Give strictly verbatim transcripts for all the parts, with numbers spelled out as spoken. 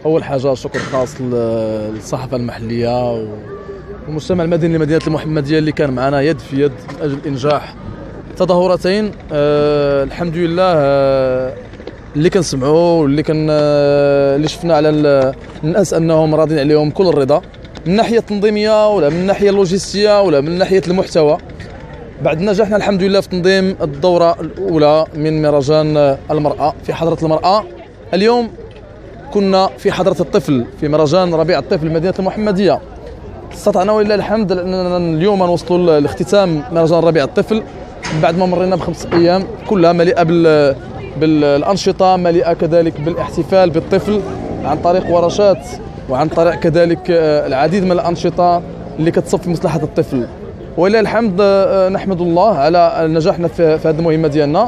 اول حاجه شكر خاص للصحافه المحليه والمجتمع المدني لمدينه المحمديه اللي كان معنا يد في يد من اجل انجاح تظاهرتين. أه الحمد لله أه اللي كنسمعوا واللي كان أه اللي شفنا على الناس انهم راضين عليهم كل الرضا من الناحيه التنظيميه ولا من الناحيه اللوجستيه ولا من ناحيه المحتوى. بعد نجحنا الحمد لله في تنظيم الدوره الاولى من مهرجان المراه في حضره المراه. اليوم كنا في حضره الطفل في مهرجان ربيع الطفل مدينه المحمديه. استطعنا ولله الحمد أن اليوم نوصلوا لاختتام مهرجان ربيع الطفل بعد ما مرينا بخمس ايام كلها مليئه بال بالانشطه، مليئه كذلك بالاحتفال بالطفل عن طريق ورشات وعن طريق كذلك العديد من الانشطه اللي كتصب في مصلحه الطفل. ولله الحمد نحمد الله على نجاحنا في هذه المهمه ديالنا.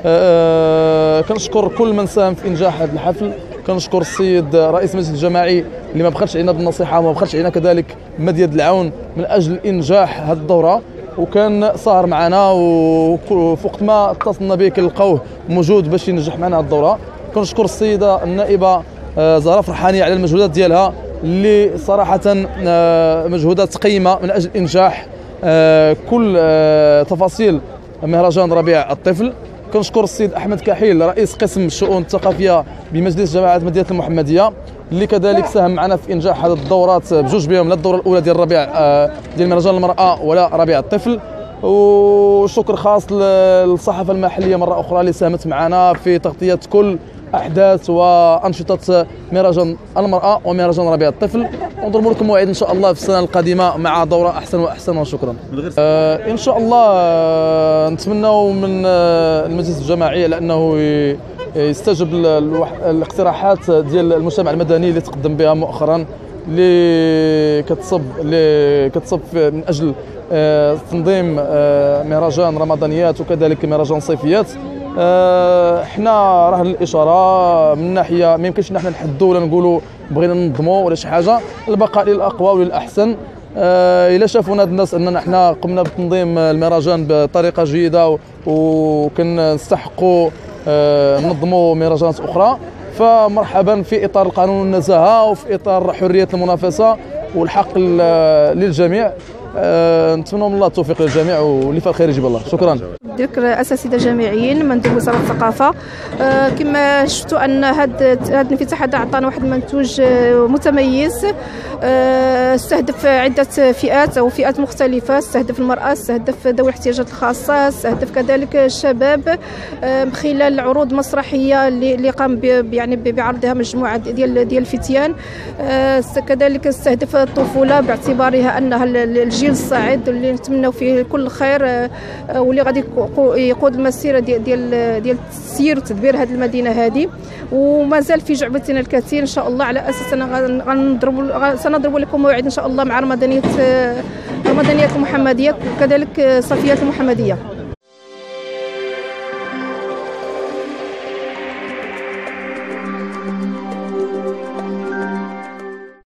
كنشكر كل من ساهم في انجاح هذا الحفل، كنشكر السيد رئيس المجلس الجماعي اللي ما بخلش علينا بالنصيحه وما بخلش علينا كذلك بمد يد العون من اجل انجاح هذه الدوره، وكان صار معنا وفي وقت ما اتصلنا به كنلقاوه موجود باش ينجح معنا هذه الدوره. كنشكر السيده النائبه زهراء فرحاني على المجهودات ديالها اللي صراحه مجهودات قيمه من اجل انجاح كل تفاصيل مهرجان ربيع الطفل. كنشكر السيد احمد كحيل رئيس قسم الشؤون الثقافيه بمجلس جماعه مدينه المحمديه اللي كذلك ساهم معنا في انجاح هذه الدورات بجوج بهم، لا الدوره الاولى ديال ربيع ديال مهرجان المراه ولا ربيع الطفل. وشكر خاص للصحافه المحليه مره اخرى اللي ساهمت معنا في تغطيه كل احداث وانشطه مهرجان المراه ومهرجان ربيع الطفل. ونضرب لكم موعد ان شاء الله في السنه القادمه مع دوره احسن واحسن. وشكرا. آه ان شاء الله آه نتمنوا من آه المجلس الجماعي على انه يستجب الاقتراحات ديال المجتمع المدني اللي تقدم بها مؤخرا اللي كتصب اللي كتصب من اجل آه تنظيم آه مهرجان رمضانيات وكذلك مهرجان صيفيات. احنا آه راه الاشاره من ناحيه ما يمكنش نحن نحدوا ولا نقولوا بغينا ننظموا ولا شي حاجه، البقاء للاقوى وللاحسن. آه الا شافونا هاد الناس اننا احنا قمنا بتنظيم المهرجان بطريقه جيده وكنستحقوا آه ننظموا مهرجانات اخرى، فمرحبا في اطار القانون والنزاهه وفي اطار حريه المنافسه والحق للجميع. أه نتمنى من الله التوفيق للجميع واللي فيه الخير يجيب الله. شكرا. ديك الاساتذه جامعيين مندوب وزاره الثقافه، أه كما شفتوا ان هذا هذا الانفتاح هذا عطانا واحد المنتوج متميز، أه استهدف عده فئات او فئات مختلفه، استهدف المراه، استهدف ذوي الاحتياجات الخاصه، استهدف كذلك الشباب أه من خلال عروض مسرحيه اللي قام يعني بعرضها مجموعه ديال ديال الفتيان، أه كذلك استهدف الطفوله باعتبارها انها الجيل الصاعد اللي نتمنوا فيه كل خير واللي غادي يقود المسيره ديال ديال ديال التسيير وتدبير هذه المدينه هذه. ومازال في جعبتنا الكثير ان شاء الله، على اساس غنضربوا سنضرب لكم موعد ان شاء الله مع رمضانيه رمضانيه المحمديه وكذلك صيفيات المحمديه.